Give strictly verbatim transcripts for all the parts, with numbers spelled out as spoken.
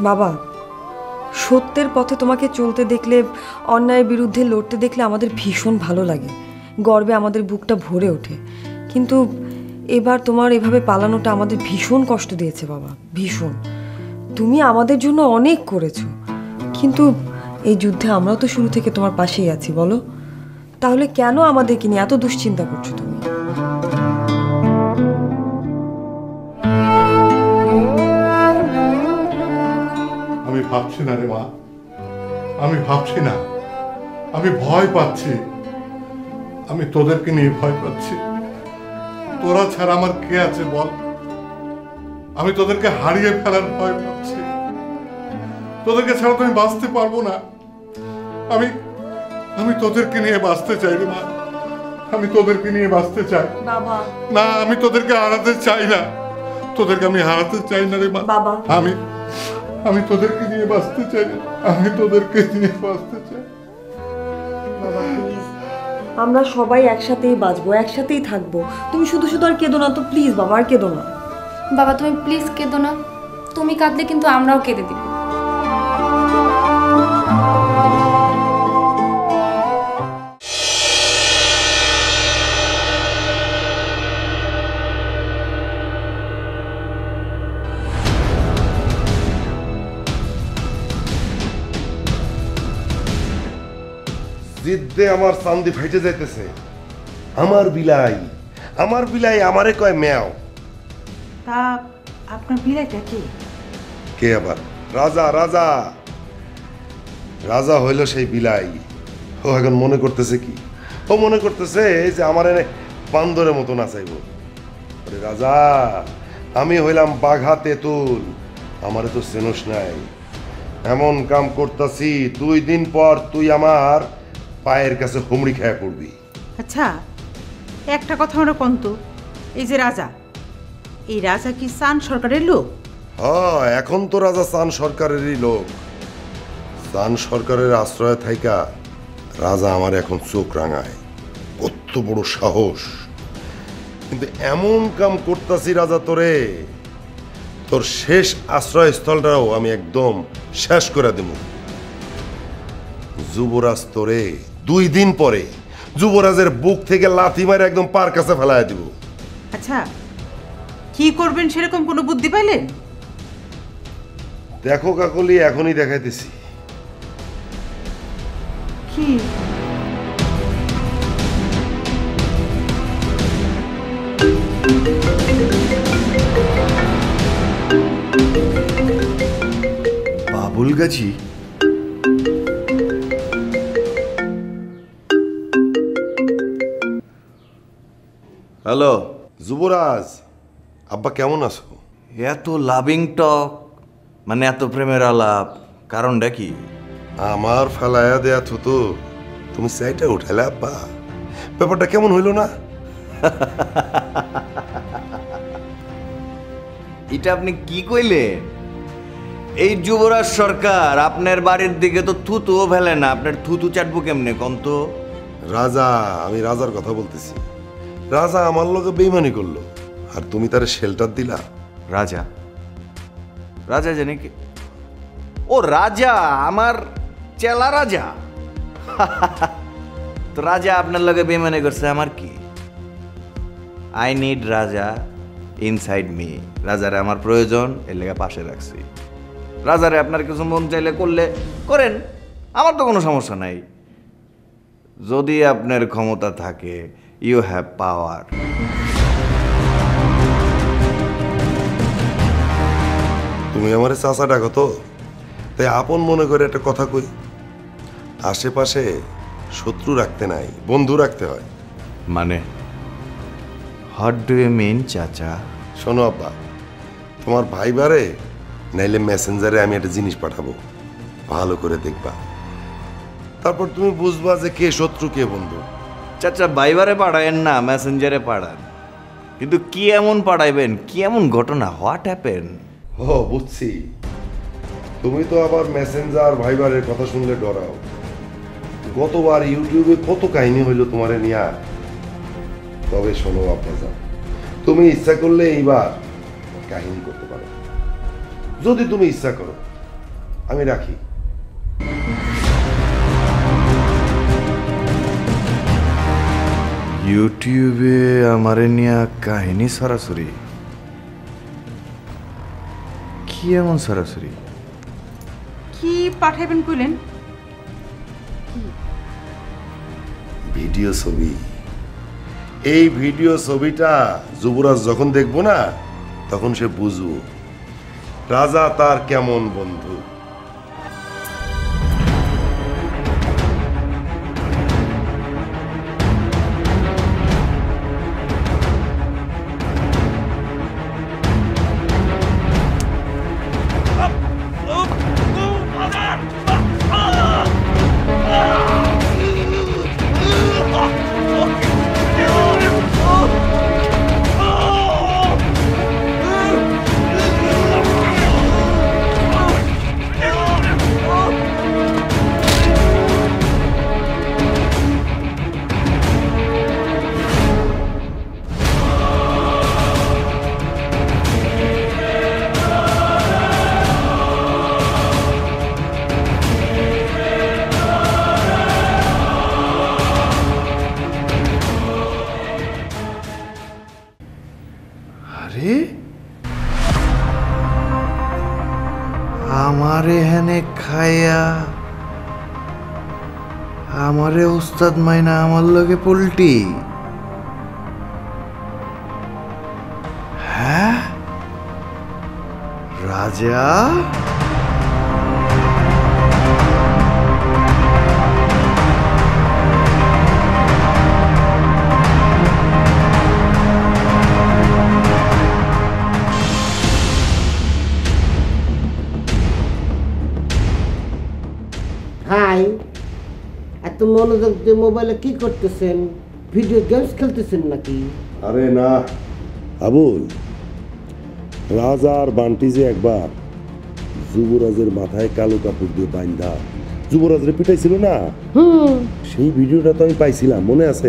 বাবা, সত্যের পথে তোমাকে চলতে দেখলে, অন্যায়ের বিরুদ্ধে লড়তে দেখলে আমাদের ভীষণ ভালো লাগে, গর্বে আমাদের বুকটা ভরে ওঠে। কিন্তু এবার তোমার এভাবে পালানোটা আমাদের ভীষণ কষ্ট দিয়েছে বাবা, ভীষণ। তুমি আমাদের জন্য অনেক করেছো, কিন্তু এই যুদ্ধে আমরাও তো শুরু থেকে তোমার পাশেই আছি। বলো, তাহলে কেন আমাদেরকে নিয়ে এত দুশ্চিন্তা করছো তুমি? আমি ভাবছি না রে মা, আমি ভাবছি না, আমি ভয় পাচ্ছি। আমি তোদেরকে নিয়ে ভয় পাচ্ছি। তোরা ছাড়া আমার কে আছে বল? আমি তোদেরকে হারিয়ে ফেলার ভয় পাচ্ছি। তোদেরকে ছাড়া তো আমি বাঁচতে পারবো না। আমি আমি তোদেরকে নিয়ে বাঁচতে চাই রে মা, আমি তোদেরকে নিয়ে বাঁচতে চাই। বাবা না, আমি তোদেরকে হারাতে চাই না, তোদেরকে আমি হারাতে চাই না রে মা। বাবা আমি আমি তোদেরকে নিয়ে বাঁচতে চাই না, আমি তোদেরকে নিয়ে বাঁচতে চাই। বাবা প্লিজ, আমরা সবাই একসাথেই বাঁচবো, একসাথেই থাকবো। তুমি শুধু শুধু আর কেঁদো না তো প্লিজ বাবা, আর কেঁদো না। বাবা তুমি প্লিজ কেঁদো না, তুমি কাঁদলে কিন্তু আমরাও কেঁদে দিব। জিদ্দে আমার চান্দি ফাইটে যাইতেছে। আমার বিলাই আমার বিলাই আমারে কয় ম্যাও। তা আপনার বিলাইটা কি? কে আবার? রাজা রাজা রাজা হইল সেই বিলাই। ও এখন মনে করতেছে কি? ও মনে করতেছে যে আমার এনে বান্দরের মতো নাচাইব। আরে রাজা, আমি হইলাম বাঘা তেঁতুল, আমারে তো চেনস নাই। এমন কাম করতাছি দুই দিন পর তুই আমার পায়ের কাছে হুমড়ি খেয়ে পড়বি। আচ্ছা একটা কথা আমরা কন্ত, এই যে রাজা, এই রাজা কি চান সরকারের লোক? হ্যাঁ, এখন তো রাজা চান সরকারেরই লোক। চান সরকারের আশ্রয় থাইকা রাজা আমার এখন চোখ রাঙায়। কত বড় সাহস! কিন্তু এমন কাম করতাছি রাজা, তোরে তোর শেষ আশ্রয়স্থলটাও আমি একদম শেষ করে দেব। যুবরাজ তোরে দুই দিন পরে যুবরাজের বুক থেকে লাথি মারে একদম পার কাছে ফেলায় দিব। আচ্ছা কি করবেন সেরকম কোনো বুদ্ধি পাইলেন? দেখো কাকলি, এখনই দেখাইতেছি। কি? বাবুল গাছি? হ্যালো যুবরাজ, আব্বা কেমন আছো? এত লাভিং টক, মানে এত প্রেমের আলাপ, কারণটা কি? আমার ফেলায়া দেয়া থুতু তুমি সাইটা উঠালে আব্বা, ব্যাপারটা কেমন হইল না? এটা আপনি কি কইলেন? এই যুবরাজ সরকার আপনার বাড়ির দিকে তো থুতুও ফেলে না, আপনার থুতু চাটবো কেমনে কন্ত? রাজা, আমি রাজার কথা বলতেছি। রাজা আমার লোকে বেইমানি করলো, আর তুমি তারে শেল্টার দিলা। রাজা? রাজা জানে কি? ও রাজা, আমার চেলা রাজা। তো রাজা আপনার লগে বেইমানি করছে, আমার কি? I need Raja inside me. রাজারে আমার প্রয়োজন, এর লেগে পাশে রাখছি। রাজারে আপনার কিছু মন চাইলে করলে করেন, আমার তো কোনো সমস্যা নাই। যদি আপনার ক্ষমতা থাকে, ইউ হ্যাভ পাওয়ার। তুমি আমার চাচা ডাকো তো, তাই আপন মনে করে একটা কথা কই। আশেপাশে শত্রু রাখতে নাই, বন্ধু রাখতে হয়। মানে হোয়াট ডু ইউ মিন চাচা? শোনো আব্বা, তোমার ভাইবারে নাইলে মেসেঞ্জারে আমি একটা জিনিস পাঠাবো, ভালো করে দেখবা, তারপর তুমি বুঝবা যে কে শত্রু কে বন্ধু। চাচা বাইবারে পাঠায়েন না, মেসেঞ্জারে পাঠান। কিন্তু কি এমন পাঠাইবেন? কি এমন ঘটনা? What happen? ও বুঝছি, তুমি তো আবার মেসেঞ্জার ভাইবারের কথা শুনলে ডরাও। গতবার ইউটিউবে কত কাহিনী হইল তোমারে নিয়া। তবে শোনো আব্বাজান, তুমি ইচ্ছা করলে এইবার কাহিনী করতে পারো। যদি তুমি ইচ্ছা করো আমি রাখি। ইউটিউবে আমারে নিয়া কাহিনী সরাসরি, কি এমন সরাসরি? কি পাঠাইবেন কইলেন? ভিডিও ছবি। এই ভিডিও ছবিটা যুবরাজ যখন দেখবো না তখন সে বুঝবো রাজা তার কেমন বন্ধু। আরে আমারে হেনে খায়া আমারে উস্তাদ মাইনা আমার লগে পোল্টি। হ্যাঁ রাজা, ভাই এত মনোযোগ দিয়ে মোবাইলে কি করতেছেন? ভিডিও গেমস খেলতেছেন নাকি? আরে না আবুল, রাজা আর বান্টি যে একবার যুবরাজের মাথায় কালো কাপড় দিয়ে বাইন্ধা যুবরাজরে পিটাইছিল না, সেই ভিডিওটা তো আমি পাইছিলাম, মনে আছে?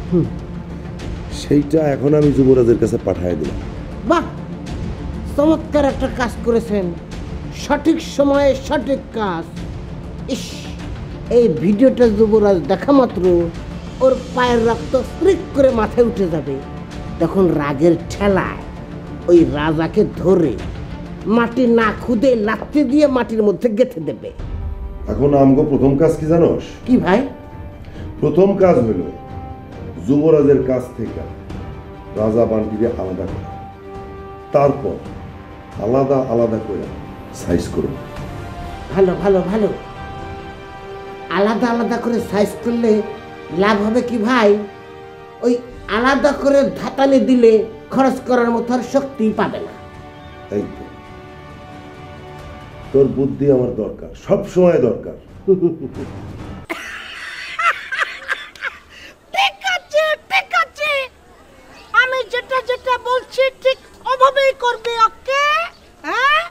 সেইটা এখন আমি যুবরাজের কাছে পাঠিয়ে দিলাম। বাহ, চমৎকার একটা কাজ করেছেন, সঠিক সময়ে সঠিক কাজ। ইস, এই ভিডিওটা যুবরাজ দেখা মাত্র ওর পায়ের রক্ত স্প্রিক করে মাথায় উঠে যাবে। তখন রাগের ঠেলায় ওই রাজাকে ধরে মাটি না খুদে লাথি দিয়ে মাটির মধ্যে গেঁথে দেবে। এখন আমগো প্রথম কাজ কি জানোস? কি ভাই? প্রথম কাজ হলো যুবরাজের কাছ থেকে রাজা বান্টিকে আলাদা করা, তারপর আলাদা আলাদা করে সাইজ করব। ভালো ভালো ভালো। আলাদা আলাদা করে সাইজ করলে লাভ হবে কি ভাই? ওই আলাদা করে ধাতানি দিলে খরচ করার মতো আর শক্তি পাবে না। তাই তো, তোর বুদ্ধি আমার দরকার, সব সময় দরকার। ঠিক আছে ঠিক আছে, আমি যেটা যেটা বলছি ঠিক ওভাবেই করবে। ওকে? হ্যাঁ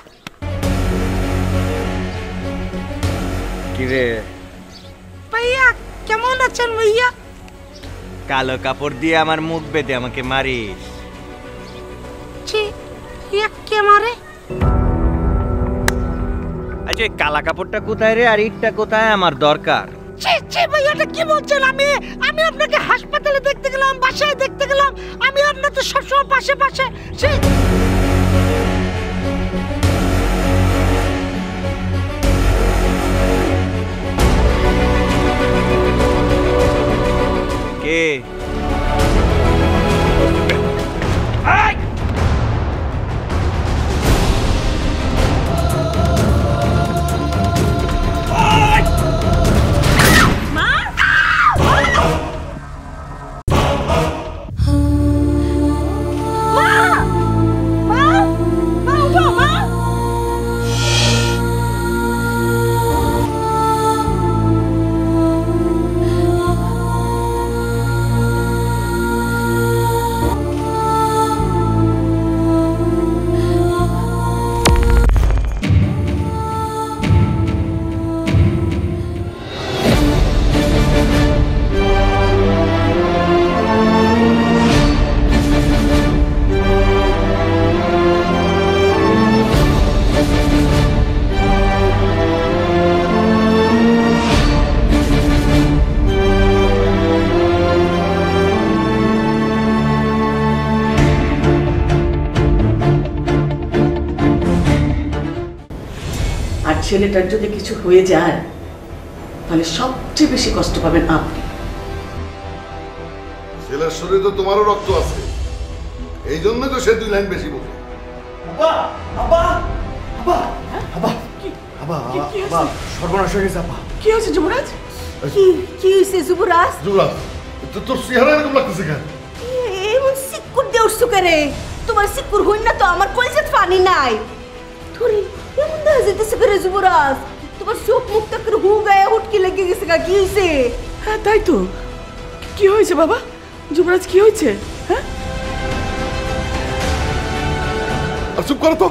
কিরে ভাইয়া, কেমন আছেন ভাইয়া? কালো কাপড় দিয়ে আমার মুখ বেঁধে আমাকে মারিস? ছি, ইয়া কে মারে? আচ্ছা এই কালা কাপড়টা কোথায় রে, আর ইটটা কোথায়? আমার দরকার। ছি ছি ভাইয়া, এটা কি বলছেন? আমি আমি আপনাকে হাসপাতালে দেখতে গেলাম, বাসায় দেখতে গেলাম, আমি আপনার তো সবসময় পাশে পাশে। ছি। কে? আর ছেলেটার যদি কিছু হয়ে যায় তাহলে সবচেয়ে বেশি কষ্ট পাবেন আপনি। ছেলের শরীরে তো তোমারও রক্ত আছে, এই জন্য তো সে দুই লাইন বেশি বলে। সর্বনাশ হয়ে গেছে আপা। কি হয়েছে যুবরাজ? কি কি হয়েছে যুবরাজ? যুবরাজ, তো- তোর চেহারা এরকম লাগতেছে কেন? এমন সিক্কুর দিয়ে উঠছো কেরে? তোমার সিক্কুর হইন না তো আমার কলজের পানি নাই। তোর এমন দেখা যেতেছে কেরে যুবরাজ? তোমার চোখ মুখটা করে হু গায়ে উঠকি লেগে গেছে গা, কি হয়েছে? হ্যাঁ তাই তো, কি হয়েছে বাবা? যুবরাজ কি হয়েছে? হ্যাঁ আর চুপ করো তো।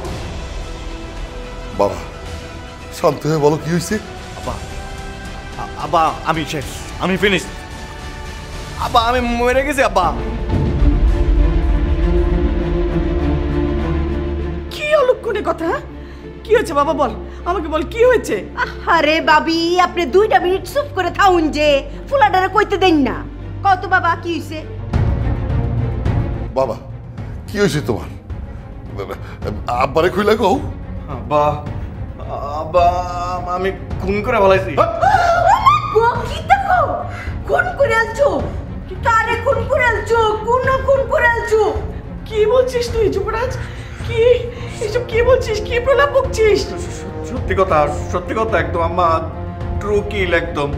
বাবা শান্ত হয়ে বলো কি হয়েছে। আব্বা আ- আব্বা আমি শেষ, আমি ফিনিশ। আব্বা আমি মরে গেছি আব্বা। কি অলক্ষণে কথা? হ্যাঁ? কি হয়েছে বাবা বল, আমাকে বল কি হয়েছে? আরে বাবি, আপনি দুইটা মিনিট চুপ করে থাকুন যে, ফুলাডারে কইতে দেন না। কত বাবা কি হয়েছে? বাবা কি হয়েছে তোমার? আব্বারে খুইলা গো। আব্বা আব্বা আমি খুন করে বলাইছি। গো কি দেখো, খুন করে আলছো? কারে খুন করে আলছো? কোন খুন করে আলছো? কি বলছিস তুই যুবরাজ? কি এসব কি বলছিস? কি প্রলাপ বকছিস? সত্যি কথা, সত্যি কথা একদম আম্মা, ট্রু কিল একদম।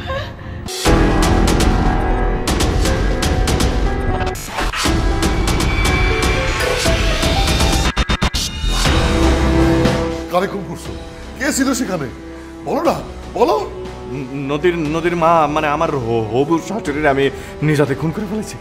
কারে খুন করছো? কে ছিল সেখানে? বলো না, বলো। নদীর নদীর মা, মানে আমার হ- হবু শাশুড়ির আমি নিজ হাতে খুন করে ফেলেছি।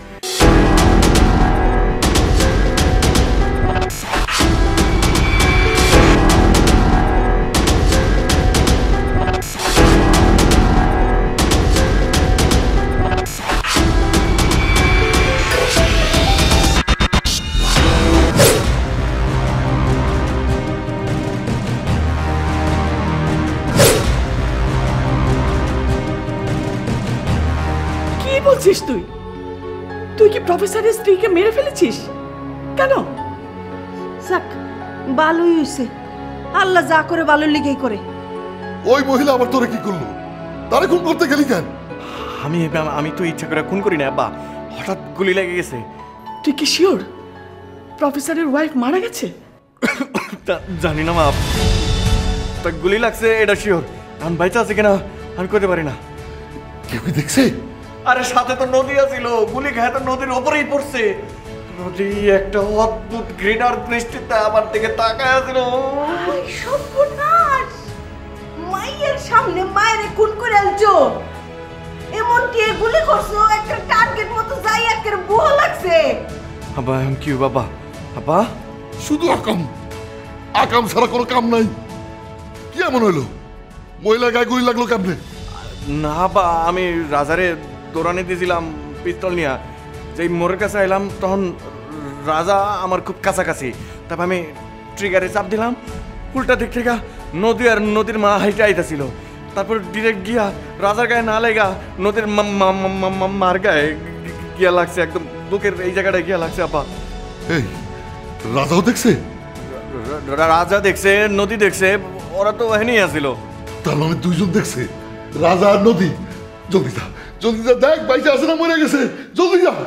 কি বলছিস তুই? তুই কি প্রফেসরের স্ত্রীকে মেরে ফেলেছিস? কেন? যাক, ভালোই হইছে। আল্লাহ যা করে ভালোর লিগেই করে। ওই মহিলা আবার তোরে কি করলো? তারে খুন করতে গেলি কেন? আমি আমি তো ইচ্ছা করে খুন করি না আব্বা, হঠাৎ গুলি লেগে গেছে। তুই কি শিওর প্রফেসরের ওয়াইফ মারা গেছে? তা জানি না মা, তা গুলি লাগছে এটা শিওর। আমি বাইচা আছে কিনা আমি করতে পারি না। কেউ কি দেখছে? আরে সাথে তো নদী আছিল, গুলি খায় তো নদীর ওপরেই পড়ছে। নদী একটা অদ্ভুত ঘৃণার দৃষ্টিতে আমার দিকে তাকায় আছিল। আই সর্বনাশ! মায়ের সামনে মায়ের খুন করে আলছো, এমন কি গুলি করছো একটা টার্গেট মতো যাই একের বুয়া লাগছে। আব্বা এখন কি বাবা? আব্বা শুধু আকাম, আকাম ছাড়া কোনো কাম নাই। কি এমন হইলো? মহিলা গায়ে গুলি লাগলো কেমনে? না বা আমি রাজারে দৌড়ানি দিয়েছিলাম পিস্তল নিয়ে, যেই মোড়ের কাছে এলাম তখন রাজা আমার খুব কাছাকাছি। তারপর আমি ট্রিগারে চাপ দিলাম, উল্টা দিক থেকে নদী আর নদীর মা হাইটে আইতাছিল। তারপর ডিরেক্ট গিয়া রাজার গায়ে না লেগা নদীর মা- মা- মা- মা- মা- মার গায়ে গিয়া লাগছে, একদম বুকের এই জায়গাটায় গিয়া লাগছে আপা। এই রাজাও দেখছে? রা- রা- রাজা দেখছে, নদী দেখছে, ওরা তো এখানেই আসছিল। তার মানে দুইজন দেখছে, রাজা আর নদী। জলদি যা, জলদি যা, দেখ বাইচা আছে না মরে গেছে। জলদি যা।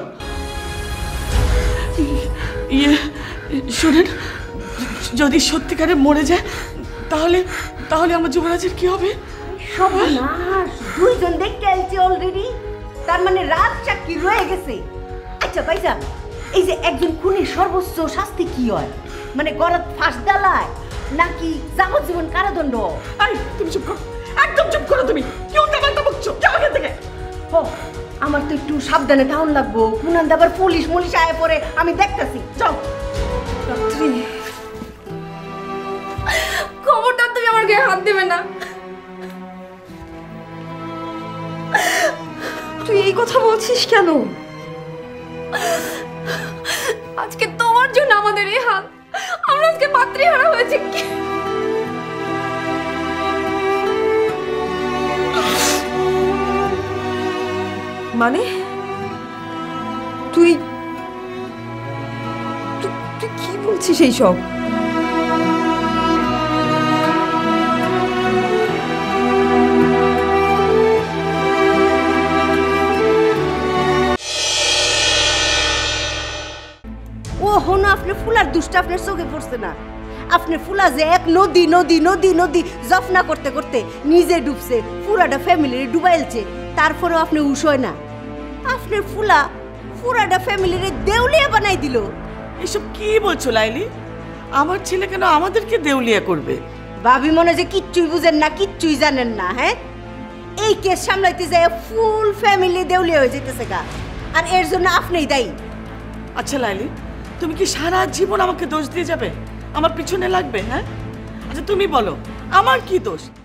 ইয়ে শুনেন, যদি সত্যিকারে মরে যায় তাহলে তাহলে আমার যুবরাজের কি হবে? সর্বনাশ! দুইজন দেখতে আলছে অলরেডি, তার মানে রাত চাকরি রয়ে গেছে। আচ্ছা ভাইজান, এই যে একজন খুনির সর্বোচ্চ শাস্তি কি হয়? মানে গরাত ফাঁস ডালায় নাকি যাবজ্জীবন কারাদণ্ড? আই তুমি চুপ করো, একদম চুপ করো তুমি। কি উল্টাপাল্টা বকছো? যাও এখান থেকে। ও, আমার তো একটু সাবধানে থাকুন লাগবো। কুনান আবার পুলিশ মুলিশ আয় পরে, আমি দেখতাছি। যাও। খবরদার তুমি আমার গায়ে হাত দেবে না। তুই এই কথা বলছিস কেন? আজকে তোমার জন্য আমাদের এই হাল। আমরা আজকে পাত্রী হারা হয়েছে। মানে তুই তুই- তুই কি বলছিস এইসব? দুষ্ট আপনার চোখে পড়ছে না? আপনার ফুলা যে এক নদী নদী নদী নদী জফনা করতে করতে নিজে ডুবছে, পুরাটা ফ্যামিলির ডুবাইলছে, তারপরেও আপনি উঠোয় না। আপনার ফুলা পুরাটা ফ্যামিলির দেউলিয়া বানাই দিল। এসব কি বলছো লাইলি? আমার ছেলে কেন আমাদেরকে দেউলিয়া করবে? ভাবি মনে যে কিচ্ছুই বুঝেন না, কিচ্ছুই জানেন না। হ্যাঁ, এই কেস সামলাইতে যায় ফুল ফ্যামিলি দেউলিয়া হয়ে যেতেছে গা, আর এর জন্য আপনিই দায়ী। আচ্ছা লাইলি, তুমি কি সারা জীবন আমাকে দোষ দিয়ে যাবে? আমার পিছনে লাগবে? হ্যাঁ, আচ্ছা তুমি বলো, আমার কি দোষ?